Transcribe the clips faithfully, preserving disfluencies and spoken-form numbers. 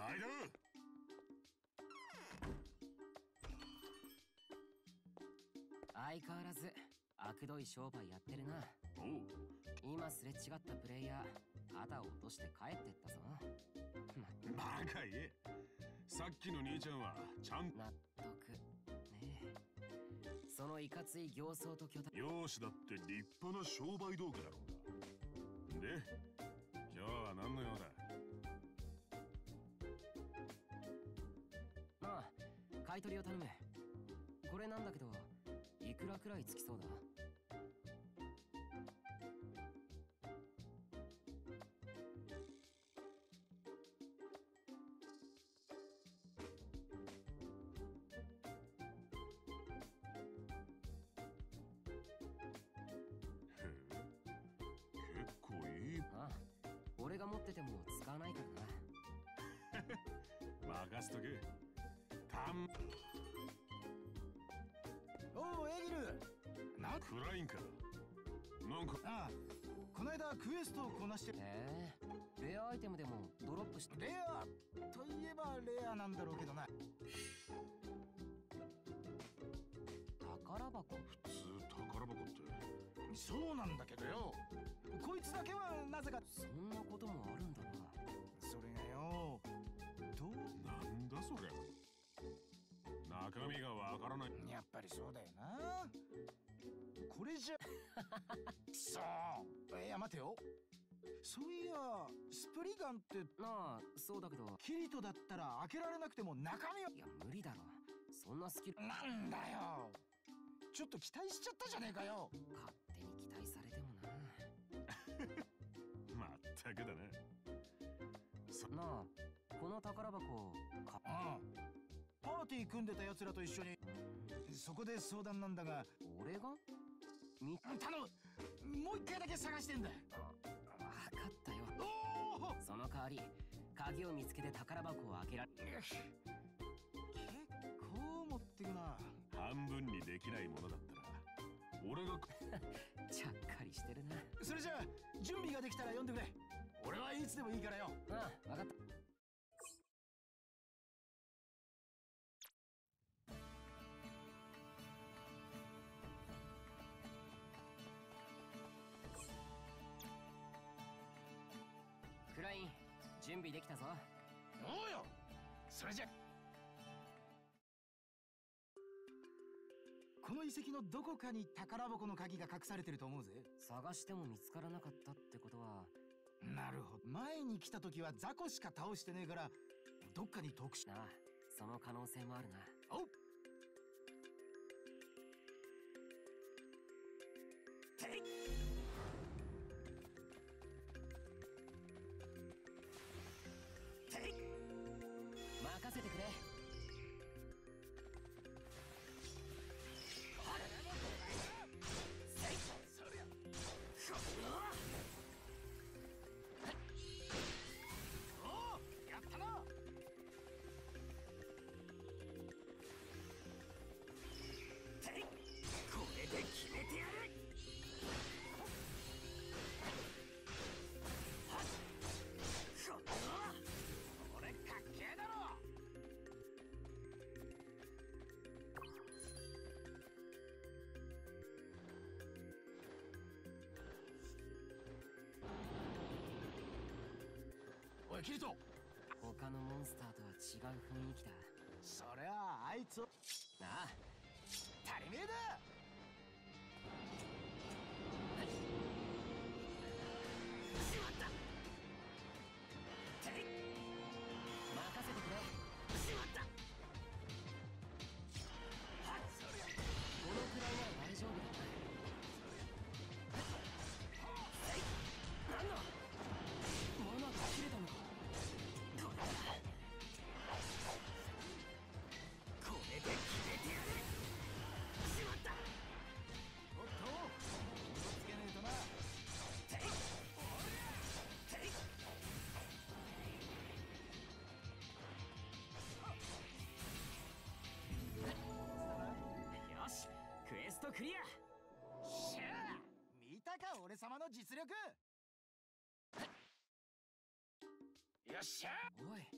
間相変わらず悪どい商売やってるな。 おう。 今すれ違ったプレイヤー肩を落として帰ってったぞ。 バカ言え。さっきの兄ちゃんはちゃん納得ねえ。そのいかつい形相と巨大容姿だって立派な商売道具だろうが。で今日は何の用だ。 まあ買い取りを頼む。これなんだけどいくらくらいつきそうだ。 結構いい。 ああ、俺が持ってても使わないからな。任せとけ。たん。 おおエギル。なクラインか。なんか。 ああ、この間クエストをこなして。 へえ、レアアイテムでもドロップして。 レアといえばレアなんだろうけどな。 宝箱。 普通宝箱って。 そうなんだけどよ。こいつだけはなぜか。 そんなこともあるんだな。 それがよ。どうなんだそりゃ。中身がわからない。 やっぱりそうだよな。これじゃそういや待てよ。そういやスプリガンってなあ、そうだけどキリトだったら開けられなくても中身を。 いや無理だろ。そんなスキル。 なんだよ、ちょっと期待しちゃったじゃねえかよ。 勝手に期待されてもな。 まったくだな。 そなあ、この宝箱か。 うん、パーティー組んでた奴らと一緒に。そこで相談なんだが。 俺がみ頼む、もう一回だけ探してんだ。 分かったよ。 おお、 その代わり鍵を見つけて宝箱を開けられ。 結構持ってくな。 半分にできないものだったら俺がちゃっかりしてるな。 それじゃあ準備ができたら呼んでくれ。俺はいつでもいいからよ。 ああ、分かった。クライン、準備できたぞ。 おうよ。それじゃこの遺跡のどこかに宝箱の鍵が隠されてると思うぜ。 探しても見つからなかったってことは。 なるほど。前に来た時は雑魚しか倒してねえからどっかに特殊。 なあ、その可能性もあるな。 おう。ていてい任せてくれ。 やったな。てい、これで決めてやる。はっ、これかっけえだろ。おいキリト。 他のモンスターとは違う雰囲気だ。 そりゃああいつを。 なあ、 足りねえだ。しまった。てい、 任せてくれ。 しまった。はっ、そりゃこのくらいなら大丈夫だ。なんだ、マナが切れたのか。これだ。 これで決めてやる。しまった。おっと、気をつけねえとな。てい、てい。よし、クエストクリア。しゃあ、見たか俺様の実力。よよっしゃ。 おい、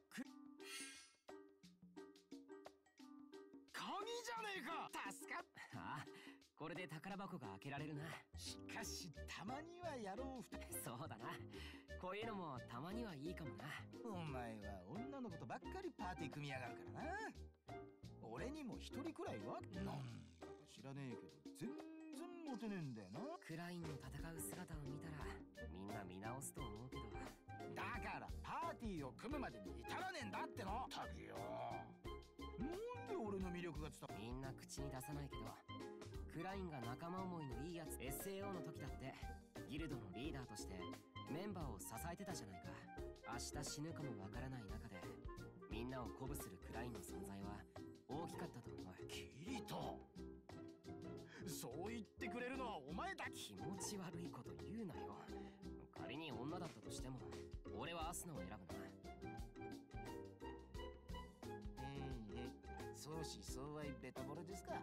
鍵じゃねえか。助かっああ、これで宝箱が開けられるな。 しかしたまにはやろう。 そうだな、こういうのもたまにはいいかもな。 お前は女の子とばっかりパーティー組みやがるからな。俺にも一人くらいはなんだか知らねえけど全然モテねえんだよな。 クラインの戦う姿を見たらみんな見直すと思うけど。 だからパーティーを組むまでに至らねえんだっての。たくよ、なんで俺の魅力が伝わ。 みんな口に出さないけど、クラインが仲間思いのいいやつ エスエーオー の時だってギルドのリーダーとしてメンバーを支えてたじゃないか。明日死ぬかもわからない中でみんなを鼓舞するクラインの存在は大きかったと思う。 キリト、そう言ってくれるのはお前だ。 気持ち悪いこと言うなよ。仮に女だったとしても俺はアスナを選ぶな。 えええ、相思相愛ベタボレですか。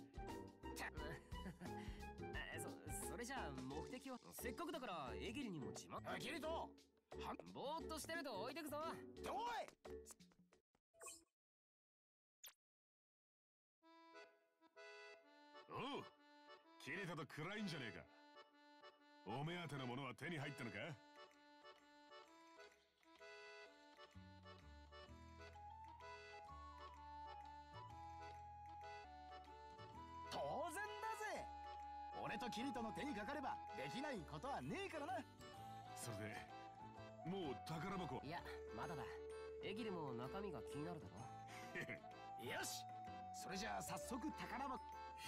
えそそれじゃあ目的は。せっかくだからエギルにも自慢。 あ、キリト、はぼーっとしてると置いてくぞ。 おい。 おう、キリトとクラインじゃねえか。お目当てのものは手に入ったのか。 当然だぜ。俺とキリトの手にかかればできないことはねえからな。 それでもう宝箱。 いやまだだ。エギルも中身が気になるだろ。 よし、それじゃあ早速宝箱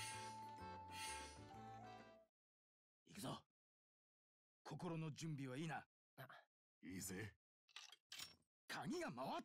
行くぞ。心の準備はいいな。 いいぜ。 鍵が回った。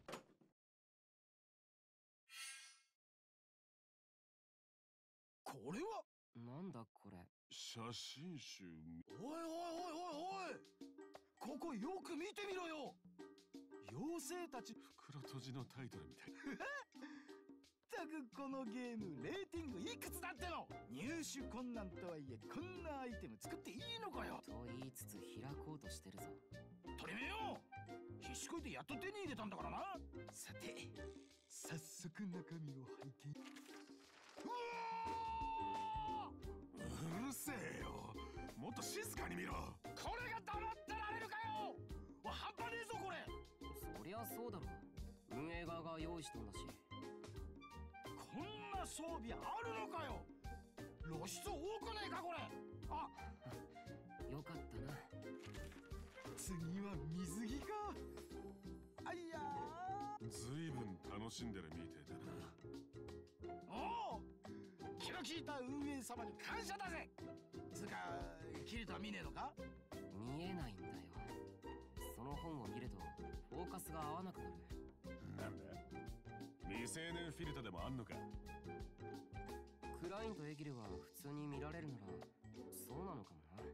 これはなんだこれ。 写真集。 おいおいおいおいおい、ここよく見てみろよ。妖精たち。 袋閉じのタイトルみたい。 ったくこのゲームレーティングいくつだっての。入手困難とはいえこんなアイテム作っていいのかよ。 と言いつつ開こうとしてるぞ。 取りめよ、必死こいてやっと手に入れたんだからな。さて早速中身を拝見。うわうるせえよ、もっと静かに見ろ。 ー、これが黙ってられるかよ。半端ねえぞこれ。 そりゃそうだろ、運営側が用意したんだし。 こんな装備あるのかよ。露出多くねえかこれ。あ、 よかったな。 次は水着か。あいやー、 ずいぶん楽しんでるみてえだな。 おお、気の利いた運営様に感謝だぜ。つうかキリトは見ねえのか。 見えないんだよ。その本を見るとフォーカスが合わなくなる。 なんだ、未成年フィルターでもあんのか。 クラインとエギルは普通に見られるならそうなのかもな。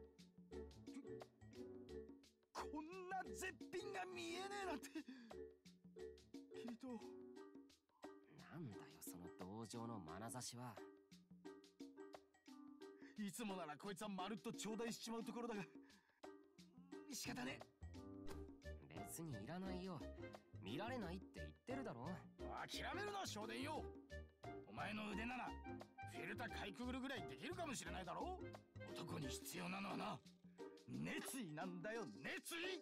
こんな絶品が見えねえなんて。キリト、 なんだよその同情の眼差しは。 いつもならこいつはまるっと頂戴しちまうところだが仕方ねえ。 別にいらないよ。見られないって言ってるだろ。 諦めるな少年よ。お前の腕ならフィルターかいくぐるぐらいできるかもしれないだろ。男に必要なのはな、熱意なんだよ、熱意。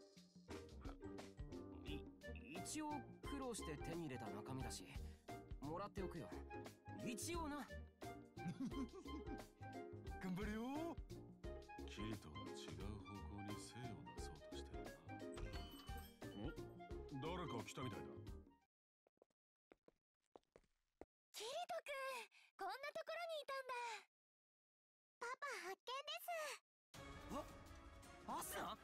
い一応苦労して手に入れた中身だしもらっておくよ。一応な。 頑張れよ。 キリトは違う方向に精を出そうとしてるな。お、誰か来たみたいだ。 キリトくん、こんなところにいたんだ。パパ発見です。 アスナ。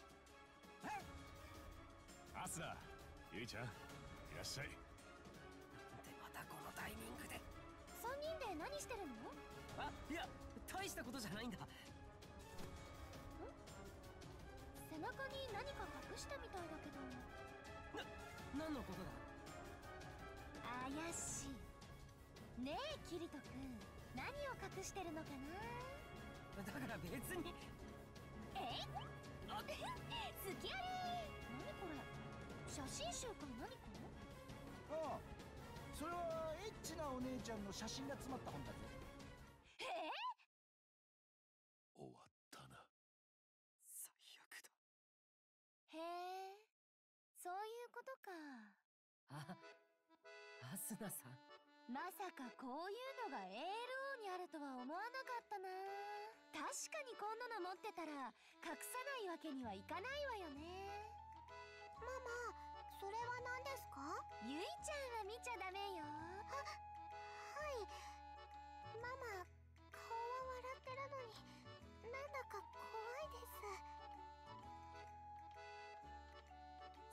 アスナ、ゆいちゃん、いらっしゃい。 でまたこのタイミングで。 さんにんで何してるの？ あ、いや大したことじゃないんだ。 背中に何か隠したみたいだけど。 な、何のことだ。 怪しいねえキリトくん、何を隠してるのかな。 だから別に。 えい、あ好きあり。何これ、 写真集か何か？ ああ、それはエッチなお姉ちゃんの写真が詰まった本だぜ。 へえ。 終わったな。 最悪だ。 へえ、そういうことか。 あ、アスナさん。 まさかこういうのが エーエルオー にあるとは思わなかったな。確かにこんなの持ってたら隠さないわけにはいかないわよね。ママ、それは何ですか？ゆいちゃんは見ちゃダメよ。は、はい。ママ、顔は笑ってるのになんだか怖いです。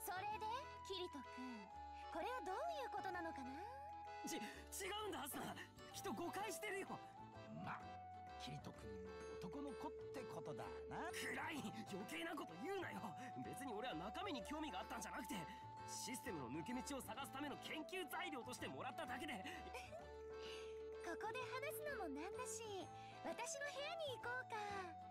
それでキリト君、これはどういうことなのかな？ ち、違うんだアスナ。きっと誤解してるよ。 まあ、キリト君の男の子ってことだな。 クライン、余計なこと言うなよ。別に俺は中身に興味があったんじゃなくて、システムの抜け道を探すための研究材料としてもらっただけで。 ここで話すのもなんだし、私の部屋に行こうか。